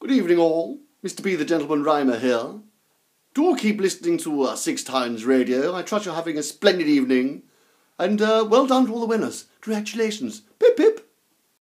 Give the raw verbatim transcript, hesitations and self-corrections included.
Good evening all, Mister B the Gentleman Rhymer here. Do keep listening to uh, Six Times Radio. I trust you're having a splendid evening. And uh, well done to all the winners. Congratulations.